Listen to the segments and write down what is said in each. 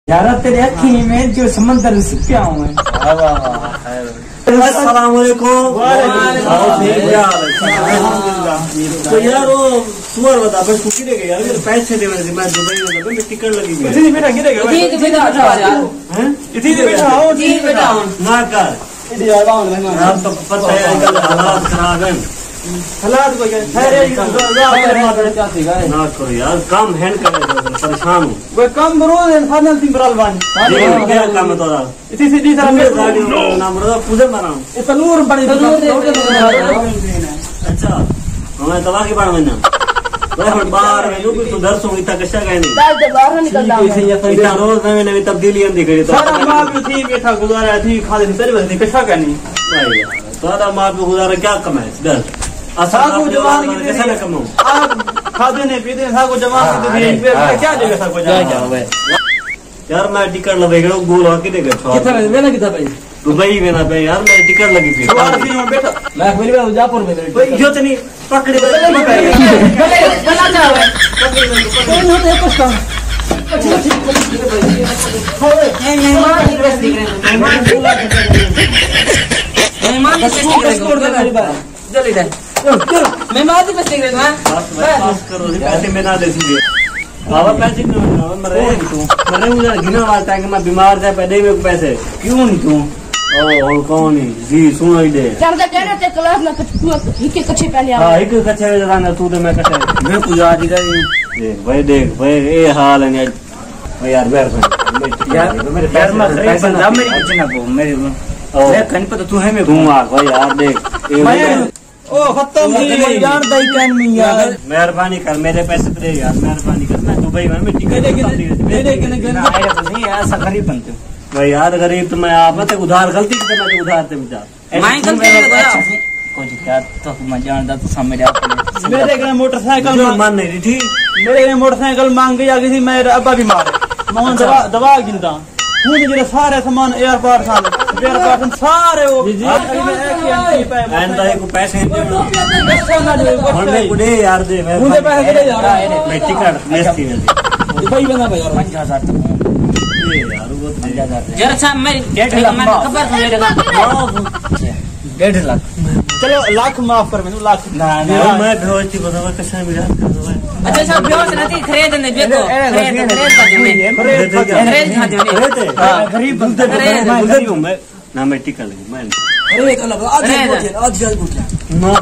यार तेरे अखी में जो समंदर से पिया हूँ मैं। अस्सलाम वालेकुम। तो यार वो सुअर बता बस कुछ नहीं यार मेरे पैसे दे मेरे मैं दुबई में लगा मैं टिकट लगी है इतनी बेटा गिरेगा इतनी बेटा यार हैं इतनी बेटा आओ इतनी बेटा ना कर इतनी यार बाउंड में आप तो पता है आजकल हालात खराब हैं हालात को क्या ना करो यार काम हैंड कर परेशान हूँ वो कम रोज इंसान सिंह बराल बानी क्या काम है तोरा इतनी सीधी तरह में गाड़ी नाम रहा पूजा बनाऊं ये तनूर बड़ी अच्छा हमें तबाह की बाढ़ में ना हम बाहर में भी तो दर्श हूँ इतना कशा गए नहीं दाल से बाहर निकलता है इतना रोज नवी नवी तब्दीली आंदी करी तो सारा माँ भी थी बैठा गुजारा थी खाली तेरे बस कशा करनी तोरा माँ पे गुजारा क्या कमाए दर सागो जवान की कैसे न कमाऊं आप खाते नहीं पीते सागो जवान की क्या देगा सागो जवान यार मैं टिकट लगेगा गोल होके देगा कितना भाई दुबई में ना पे यार मैं टिकट लगी थी बेटा मैं पहली बार जयपुर में यो तो नहीं पकड़े बना जाओ कौन होते हैं कुछ काम मेहमान की ड्रेस दिख रहे हैं मेहमान की ड्रेस दिख रहे हैं जल्दी जाए मेहमान की ड्रेस दिख रहे हैं पास करो पैसे में ना दे सीधे बाबा पैसे क्यों ना मरे मुझे घिना वाला है कि मैं बीमार था पहले में पैसे क्यों नहीं तू ओ कौन है जी सुन ही दे चल जा कहने ते क्लास में हिके कच्चे पहले हां एक कच्चे में जाना तू तो मैं कच्चे मैं पुजारी का देख भाई ये हाल है भाई यार यार मेरे पैसे मेरी कुछ ना को मेरे मैं कहीं पर तू है मैं तू आ भाई यार देख ओ खत्म जी यार दई टाइम नहीं यार मेहरबानी कर मेरे पैसे दे यार मेहरबानी कर मैं दुबई में टिकट नहीं ऐसा गरीब बनते भाई यार गरीब तो मैं आप ते उधार गलती से मैं उधार ते मुझा मैं गलती है कुछ क्या तो मैं जानता तो सामने मेरे घर मोटरसाइकिल मान नहीं रही थी मेरे घर मोटरसाइकिल मांग गई आगे थी मेरे अब्बा बीमार है मैं दवा गिनता हूँ जो सारे सामान एयरपोर्ट सारे वो को पैसे दे यार दे मुझे पैसे दे यार मैं टिकट बेचती है भाई बना भाई और 50,000 तक जरा सा मैं 1.5 लाख मैं खबर था मेरे को 1.5 लाख चलो लाख माफ कर मैंने लाख ना मैं बेहोशी बतावा कैसे मिला अच्छा सब बेहोश रहती खरीदने बेको खरीद गरीब गरीब हूँ मैं ना मैं टिकट लगी मैं अरे कल आज ना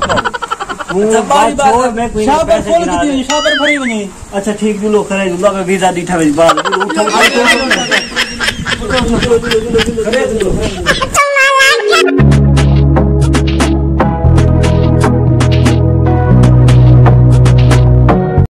भरी बनी अच्छा ठीक लो करे मैं वीजा दीठा बाद